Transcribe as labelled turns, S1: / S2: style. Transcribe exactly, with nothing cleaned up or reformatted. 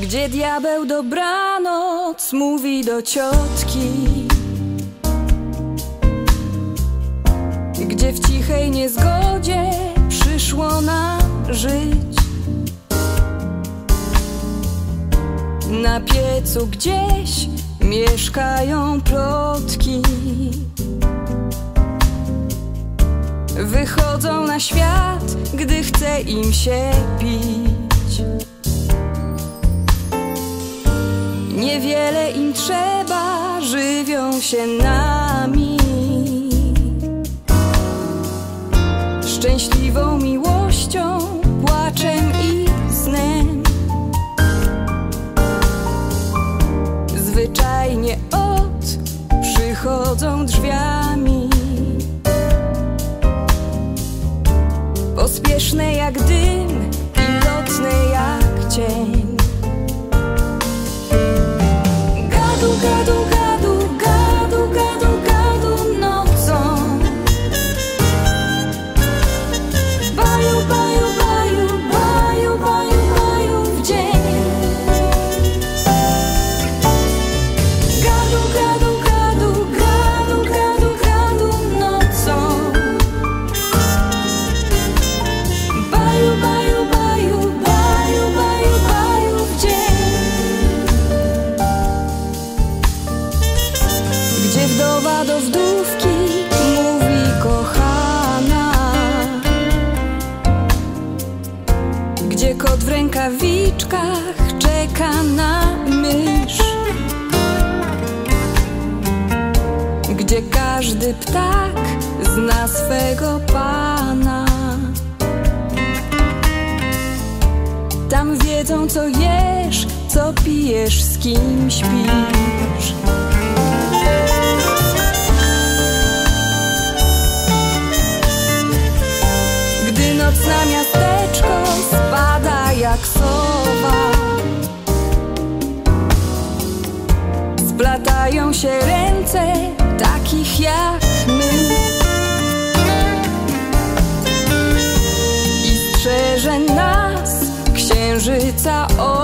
S1: Gdzie diabeł dobranoc mówi do ciotki, gdzie w cichej niezgodzie przyszło nam żyć. Na piecu gdzieś mieszkają plotki, wychodzą na świat, gdy chce im się pić. Niewiele im trzeba, żywią się nami, szczęśliwą miłością, płaczem i snem. Zwyczajnie od przychodzą drzwiami, pospieszne jak dym i lotne jak cień. Gadu, gadu, gadu, gadu, gadu, gadu nocą. Baju, baju, baju, baju, baju, baju w dzień. Gadu, gadu, gadu, gadu, gadu, gadu nocą. Baju, baju, baju, baju, baju, baju w dzień. Gdzie wdowa do wdówki mówi kochana, gdzie kot w rękawiczkach czeka na mysz, gdzie każdy ptak zna swego pana. Tam wiedzą, co jesz, co pijesz, z kim śpisz. Gdy noc na miasteczko spada jak sowa, splatają się ręce takich jak my i strzeże nas księżyca